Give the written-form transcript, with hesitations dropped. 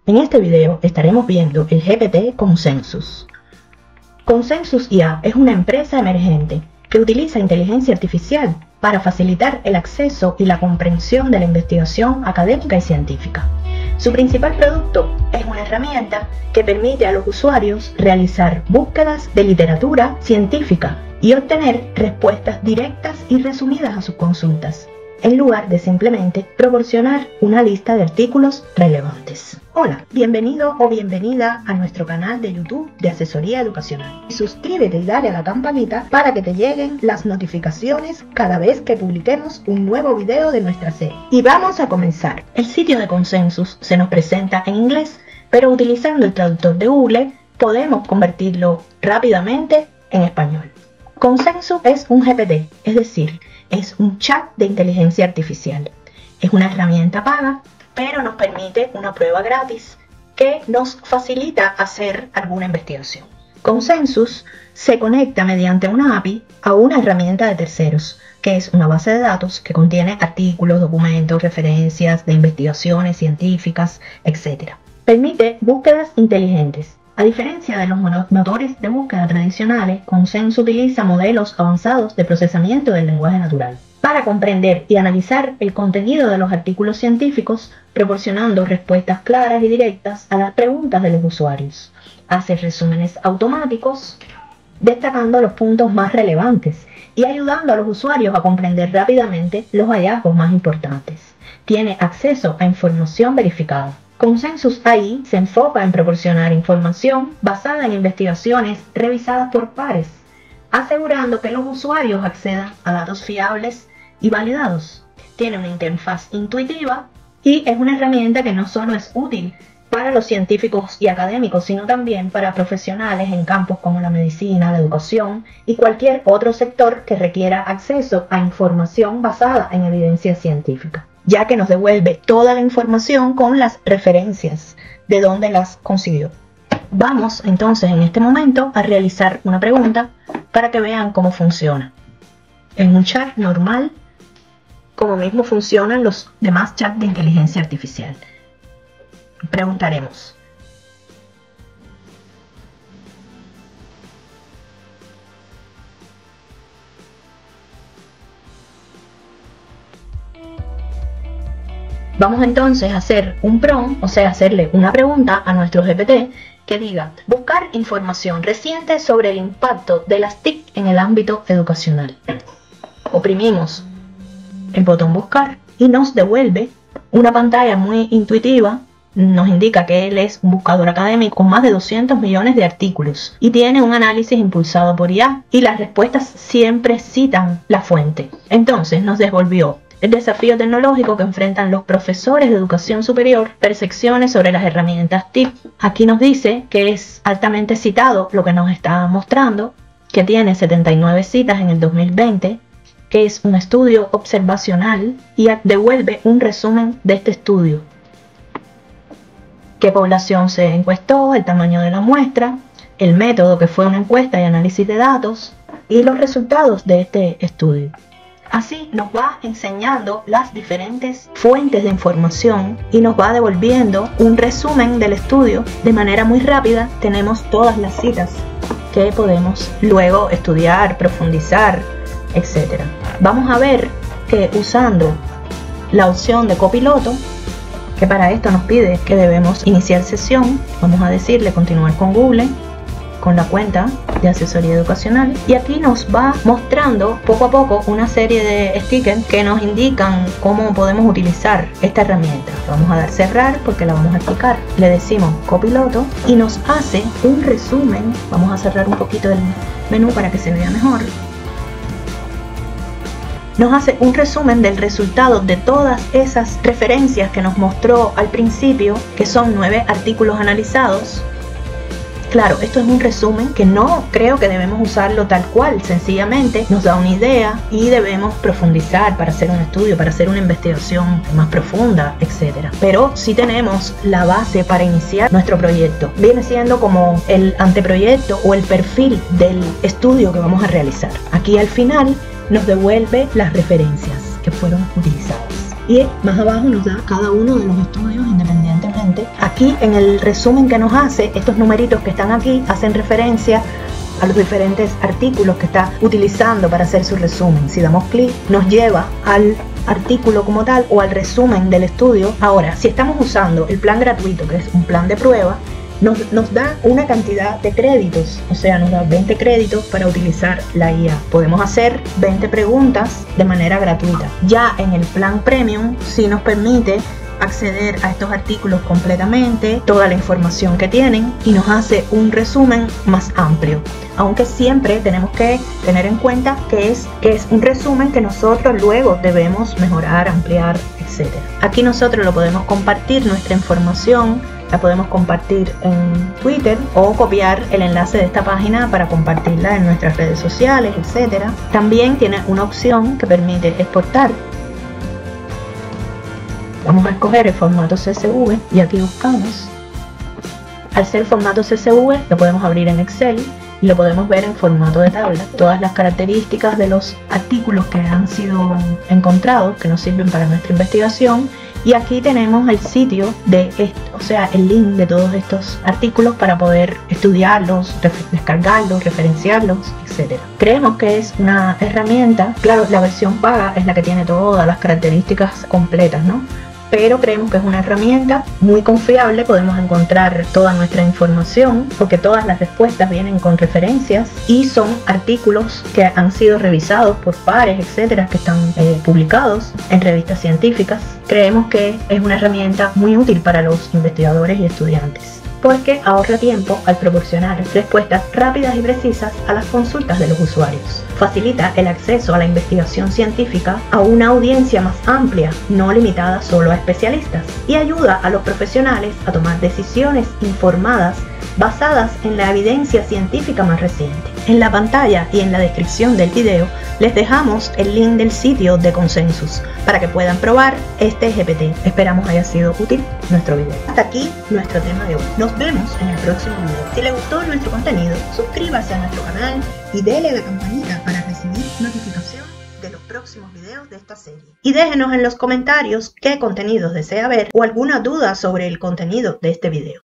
En este video estaremos viendo el GPT Consensus. Consensus IA es una empresa emergente que utiliza inteligencia artificial para facilitar el acceso y la comprensión de la investigación académica y científica. Su principal producto es una herramienta que permite a los usuarios realizar búsquedas de literatura científica y obtener respuestas directas y resumidas a sus consultas, en lugar de simplemente proporcionar una lista de artículos relevantes. Hola, bienvenido o bienvenida a nuestro canal de YouTube de Asesoría Educacional. Suscríbete y dale a la campanita para que te lleguen las notificaciones cada vez que publiquemos un nuevo video de nuestra serie. Y vamos a comenzar. El sitio de Consensus se nos presenta en inglés, pero utilizando el traductor de Google podemos convertirlo rápidamente en español. Consensus es un GPT, es decir, es un chat de inteligencia artificial. Es una herramienta paga, pero nos permite una prueba gratis que nos facilita hacer alguna investigación. Consensus se conecta mediante una API a una herramienta de terceros, que es una base de datos que contiene artículos, documentos, referencias de investigaciones científicas, etc. Permite búsquedas inteligentes. A diferencia de los motores de búsqueda tradicionales, Consensus utiliza modelos avanzados de procesamiento del lenguaje natural para comprender y analizar el contenido de los artículos científicos, proporcionando respuestas claras y directas a las preguntas de los usuarios. Hace resúmenes automáticos, destacando los puntos más relevantes y ayudando a los usuarios a comprender rápidamente los hallazgos más importantes. Tiene acceso a información verificada. Consensus AI se enfoca en proporcionar información basada en investigaciones revisadas por pares, asegurando que los usuarios accedan a datos fiables y validados. Tiene una interfaz intuitiva y es una herramienta que no solo es útil para los científicos y académicos, sino también para profesionales en campos como la medicina, la educación y cualquier otro sector que requiera acceso a información basada en evidencia científica, ya que nos devuelve toda la información con las referencias de dónde las consiguió. Vamos entonces en este momento a realizar una pregunta para que vean cómo funciona. En un chat normal, como mismo funcionan los demás chats de inteligencia artificial. Preguntaremos: vamos entonces a hacer un prompt, o sea, hacerle una pregunta a nuestro GPT que diga: buscar información reciente sobre el impacto de las TIC en el ámbito educacional. Oprimimos el botón buscar y nos devuelve una pantalla muy intuitiva. Nos indica que él es un buscador académico con más de 200 millones de artículos y tiene un análisis impulsado por IA, y las respuestas siempre citan la fuente. Entonces nos devolvió el desafío tecnológico que enfrentan los profesores de educación superior, percepciones sobre las herramientas TIC. Aquí nos dice que es altamente citado lo que nos está mostrando, que tiene 79 citas en el 2020, que es un estudio observacional, y devuelve un resumen de este estudio. Qué población se encuestó, el tamaño de la muestra, el método que fue una encuesta y análisis de datos, y los resultados de este estudio. Así nos va enseñando las diferentes fuentes de información y nos va devolviendo un resumen del estudio de manera muy rápida. Tenemos todas las citas que podemos luego estudiar, profundizar, etc. Vamos a ver que usando la opción de copiloto, que para esto nos pide que debemos iniciar sesión, vamos a decirle continuar con Google, con la cuenta de Asesoría Educacional, y aquí nos va mostrando poco a poco una serie de stickers que nos indican cómo podemos utilizar esta herramienta. Vamos a dar cerrar porque la vamos a explicar. Le decimos copiloto y nos hace un resumen. Vamos a cerrar un poquito el menú para que se vea mejor. Nos hace un resumen del resultado de todas esas referencias que nos mostró al principio, que son 9 artículos analizados. Claro, esto es un resumen que no creo que debemos usarlo tal cual, sencillamente nos da una idea y debemos profundizar para hacer un estudio, para hacer una investigación más profunda, etc. Pero sí tenemos la base para iniciar nuestro proyecto. Viene siendo como el anteproyecto o el perfil del estudio que vamos a realizar. Aquí al final nos devuelve las referencias que fueron utilizadas. Y más abajo nos da cada uno de los estudios independientemente estudiante. Aquí en el resumen que nos hace, estos numeritos que están aquí hacen referencia a los diferentes artículos que está utilizando para hacer su resumen. Si damos clic, nos lleva al artículo como tal o al resumen del estudio. Ahora, si estamos usando el plan gratuito, que es un plan de prueba, nos da una cantidad de créditos, o sea, nos da 20 créditos para utilizar la IA. Podemos hacer 20 preguntas de manera gratuita. Ya en el plan premium sí nos permite acceder a estos artículos completamente, toda la información que tienen, y nos hace un resumen más amplio, aunque siempre tenemos que tener en cuenta que es un resumen que nosotros luego debemos mejorar, ampliar, etc. Aquí nosotros lo podemos compartir, nuestra información la podemos compartir en Twitter o copiar el enlace de esta página para compartirla en nuestras redes sociales, etc. También tiene una opción que permite exportar. Vamos a escoger el formato CSV y aquí buscamos. Al ser formato CSV lo podemos abrir en Excel y lo podemos ver en formato de tabla. Todas las características de los artículos que han sido encontrados, que nos sirven para nuestra investigación. Y aquí tenemos el sitio de esto, o sea, el link de todos estos artículos para poder estudiarlos, descargarlos, referenciarlos, etc. Creemos que es una herramienta, claro, la versión paga es la que tiene todas las características completas, ¿no? Pero creemos que es una herramienta muy confiable, podemos encontrar toda nuestra información porque todas las respuestas vienen con referencias y son artículos que han sido revisados por pares, etcétera, que están publicados en revistas científicas. Creemos que es una herramienta muy útil para los investigadores y estudiantes porque ahorra tiempo al proporcionar respuestas rápidas y precisas a las consultas de los usuarios. Facilita el acceso a la investigación científica a una audiencia más amplia, no limitada solo a especialistas, y ayuda a los profesionales a tomar decisiones informadas basadas en la evidencia científica más reciente. En la pantalla y en la descripción del video les dejamos el link del sitio de Consensus para que puedan probar este GPT. Esperamos haya sido útil nuestro video. Hasta aquí nuestro tema de hoy. Nos vemos en el próximo video. Si les gustó nuestro contenido, suscríbase a nuestro canal y dele a la campanita para recibir notificación de los próximos videos de esta serie. Y déjenos en los comentarios qué contenidos desea ver o alguna duda sobre el contenido de este video.